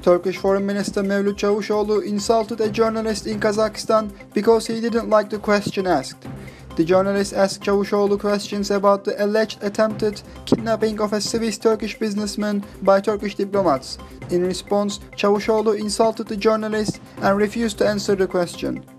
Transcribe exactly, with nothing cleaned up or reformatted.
Turkish Foreign Minister Mevlut Çavuşoğlu insulted a journalist in Kazakhstan because he didn't like the question asked. The journalist asked Çavuşoğlu questions about the alleged attempted kidnapping of a Swiss-Turkish businessman by Turkish diplomats. In response, Çavuşoğlu insulted the journalist and refused to answer the question.